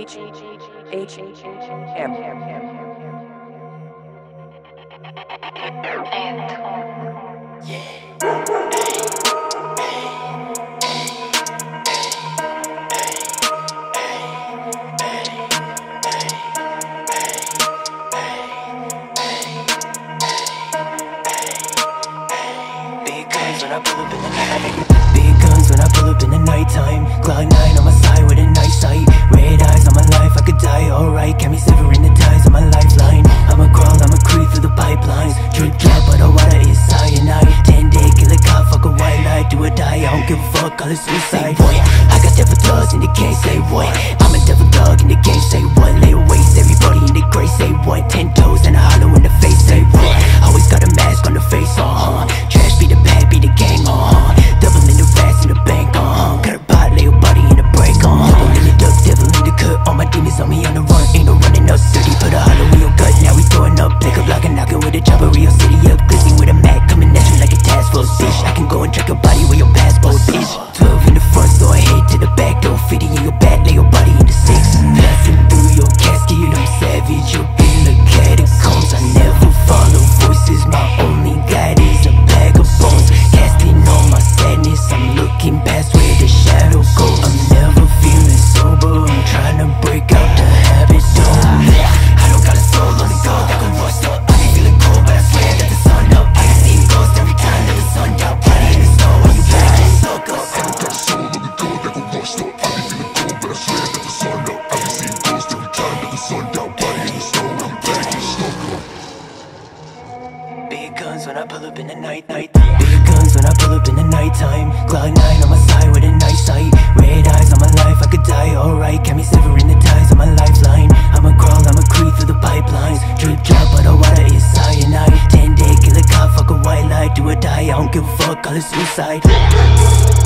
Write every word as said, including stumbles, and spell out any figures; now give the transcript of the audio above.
H H M. Big guns when I pull up in the night. Big guns when I pull up in the nighttime. Glock nine on my side with a nice sight. Red eyes on my life, I could die alright. Can me severing the ties on my lifeline. I'ma crawl, I'ma creep through the pipelines. Drip drop, but the water is cyanide. Ten day kill a cop, fuck a white lie. Do or die, I don't give a fuck, call it suicide. Boy, I got devil thugs in the game, say what? I'm a devil dog in the game, say what? Lay a waste, everybody in the grave, say what? Ten toes and a hollow in the face, say what? Always got a mask on the face, uh-huh. Trash be the bad, be the gang, uh-huh. Double in the rats in the bank, uh-huh. Got a pot, lay your body in the break, uh-huh. Devil in the duck, devil in the cut. All my demons on me on the run, ain't no running up. Sturdy, put a hollow in your gut. Now we throwing up, pick up like a knocking with a chopper. Rio City up, glizzy with a Mac, coming at you like a task force, bitch. I can go and track your body with your passport, bitch. Twelve in the front, so I head to the back door. Fifty in your back, lay your body in the six. Passing through your casket, I'm savage. You're in the catacombs. I never follow voices, my only guide is a bag of bones. Casting all my sadness, I'm looking past where the shadow goes. I'm never feeling sober, I'm trying to break out the habit, though. I don't got a soul on the go, that gon' washed up. I be feeling cold, but I swear that the sun up. I can see ghosts every time that the sun out. Body in the snow, are you back? Look up. I don't got a soul on the go, that gon' washed up. I be feeling cold, but I swear that the sun up. I can see ghosts every time that the sun out. Body in the snow, I'm back in the snow. Big guns when I pull up in the night, night. Big guns when I pull up in the nighttime. Glock nine on my side with a nice sight. Red eyes on my life, I could die alright. Can me severing the ties on my lifeline. I'ma crawl, I'ma creep through the pipelines. Drip drop, but the water is cyanide. Ten day kill a cop, fuck a white lie. Do or die, I don't give a fuck, call it suicide.